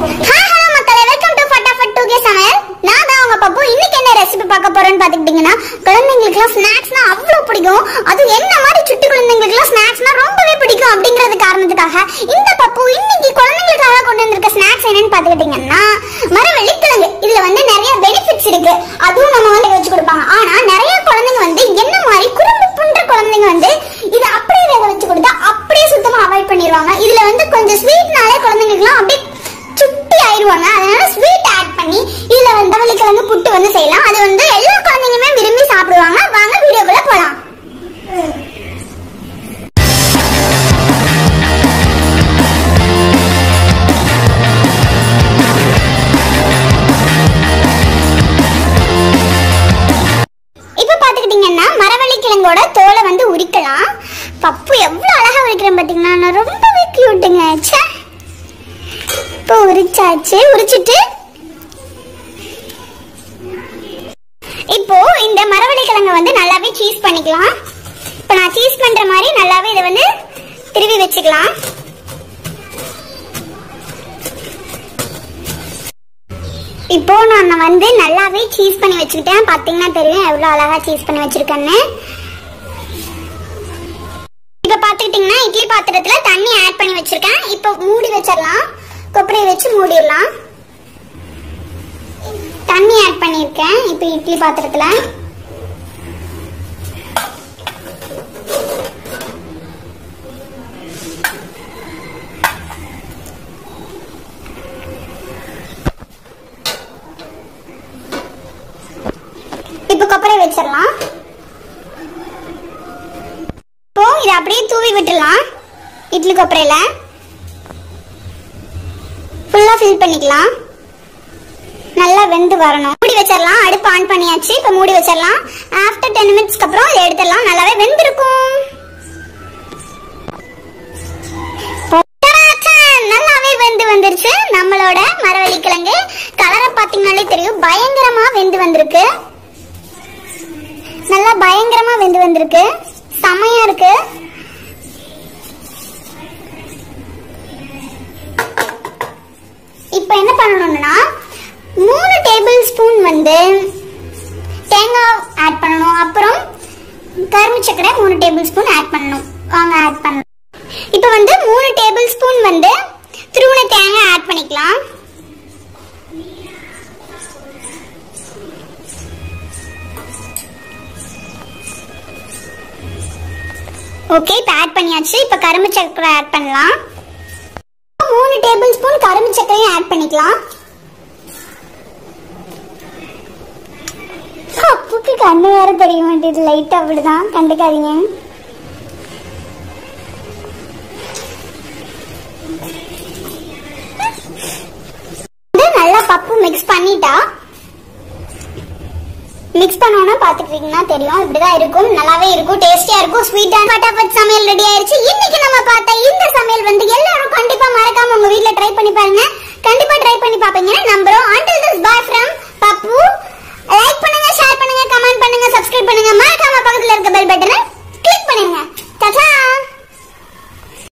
Hello மக்களே, welcome to Fatafat 2K சமையல். நான் தான் உங்க பப்பு. இன்னைக்கு என்ன ரெசிபி பார்க்க போறேன்னு பாத்துக்கிட்டீங்கன்னா, குழந்தைங்களுக்குலாம் ஸ்நாக்ஸ்னா அவ்வளவு பிடிக்கும். அது என்ன மாதிரி சுட்டி குழந்தைங்களுக்குலாம் ஸ்நாக்ஸ்னா ரொம்பவே பிடிக்கும் அப்படிங்கறது காரணத்துக்காக இந்த பப்பு இன்னைக்கு குழந்தைங்களுக்காக கொண்டு வந்திருக்க ஸ்நாக்ஸ் என்னன்னு பாத்துக்கிட்டீங்கன்னா மரவள்ளி கிழங்கு. இதுல வந்து நிறைய பெனிஃபிட்ஸ் இருக்கு. அதுவும் நம்ம வந்து வச்சு கொடுப்பாங்க. ஆனா நிறைய குழந்தைங்க வந்து என்ன மாதிரி குறும்பு பண்ற குழந்தைங்க வந்து இதை அப்படியே வேக வச்சு கொடுத்தா அப்படியே சுத்தமா அவாய்ட் பண்ணிடுவாங்க. இதுல வந்து கொஞ்சம் ஸ்வீட்னாலே குழந்தைங்களுக்குலாம் அப்படியே சுட்டி ஆயிடுவாங்க. அதனால ஸ்வீட் ஆட் பண்ணி இதுல வந்து மரவள்ளி கிழங்கு புட்டு வந்து செய்யலாம். அது வந்து எல்லா குழந்தைங்களுமே விரும்பி சாப்பிடுவாங்க. வாங்க வீடியோக்குள்ள போலாம். இப்ப பாத்துக்கிட்டீங்கன்னா மரவள்ளி கிழங்கோட தோலை வந்து உரிக்கலாம். பப்பு எவ்வளவு அழகா உரிக்கிறேன் பாத்தீங்கன்னா, ரொம்பவே கியூட்டுங்க. இப்போ உரிச்சாச்சு. உரிச்சிட்டு இப்போ இந்த மரவள்ளி கிழங்க வந்து நல்லாவே சீஸ் பண்ணிக்கலாம். இப்போ நான் சீஸ் பண்ற மாதிரி நல்லாவே இதை வந்து திருவி வச்சுக்கலாம். இப்போ நான் வந்து நல்லாவே சீஸ் பண்ணி வச்சுக்கிட்டேன். பாத்தீங்கன்னா தெரியும் எவ்வளவு அழகா சீஸ் பண்ணி வச்சிருக்கேன்னு. இப்ப பாத்துக்கிட்டீங்கன்னா இட்லி பாத்திரத்துல தண்ணி ஆட் பண்ணி வச்சிருக்கேன். இப்போ மூடி வச்சிடலாம். கொப்பரையை வச்சு மூடிடலாம். தண்ணி ஆட் பண்ணிருக்கேன் இப்போ இட்லி பாத்திரத்துல. இப்போ கொப்பரை வச்சிடலாம். இப்போ இதை அப்படியே தூவி விட்டுடலாம். இட்லி கொப்பரையில ஃபுல்லா ஃபில் பண்ணிக்கலாம். நல்லா வெந்து வரணும். மூடி வச்சிடலாம். அடுப்பு ஆன் பண்ணியாச்சு. இப்போ மூடி வச்சிடலாம். ஆஃப்டர் 10 மினிட்ஸ்க்கு அப்புறம் இதை எடுத்துடலாம். நல்லாவே வெந்திருக்கும். நல்லாவே வெந்து வந்துருச்சு நம்மளோட மரவள்ளி கிழங்கு. கலரை பாத்தீங்கன்னாலே தெரியும் பயங்கரமா வெந்து வந்திருக்கு. நல்லா பயங்கரமா வெந்து வந்திருக்கு. செமையா இருக்கு. இப்போ என்ன பண்ணணும்னா 3 டேபிள் ஸ்பூன் வந்து தேங்காய் ஆட் பண்ணணும். அப்புறம் கரும்பு சக்கரை 3 டேபிள் ஸ்பூன் ஆட் பண்ணணும். வாங்க ஆட் பண்ணணும். இப்போ வந்து 3 டேபிள் ஸ்பூன் வந்து துருவின தேங்காய் ஆட் பண்ணிக்கலாம். ஓகே, இப்போ ஆட் பண்ணியாச்சு. இப்போ கரும்பு சக்கரை ஆட் பண்ணலாம். 3 டேபிள் ஸ்பூன் கரும்பு சக்கரையும் ஆட் பண்ணிக்கலாம். அப்புக்கு கண்ணு வேற தெரிய மாட்டேது. லைட்டா அப்படிதான், கண்டுக்காதீங்க. நல்லா பப்பு மிக்ஸ் பண்ணிட்டா. மிக்ஸ் பண்ணோம்னா பாத்துக்கிட்டீங்கன்னா தெரியும் இப்படிதான் இருக்கும். நல்லாவே இருக்கும், டேஸ்டியா இருக்கும். ஸ்வீட்டான ஃபட்டாஃபட் சமையல் ரெடி ஆயிருச்சு. இன்னைக்கு நம்ம பார்த்த இந்த சமையல் வந்து எல்லாரும் கண்டிப்பா மறக்காம உங்க வீட்ல ட்ரை பண்ணி பாருங்க. கண்டிப்பா ட்ரை பண்ணி பாப்பீங்கன்னு நம்புறோம். until this bye from Pappu. Like பண்ணுங்க, ஷேர் பண்ணுங்க, கமெண்ட் பண்ணுங்க, சப்ஸ்கிரைப் பண்ணுங்க. மறக்காம பக்கத்துல இருக்க பெல் பட்டனை